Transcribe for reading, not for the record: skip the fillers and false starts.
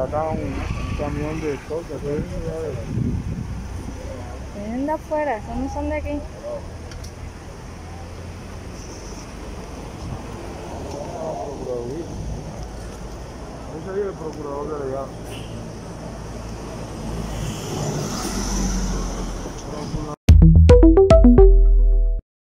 acá un camión de choque. Vienen de afuera, esos no son de aquí. Ese es el procurador delegado.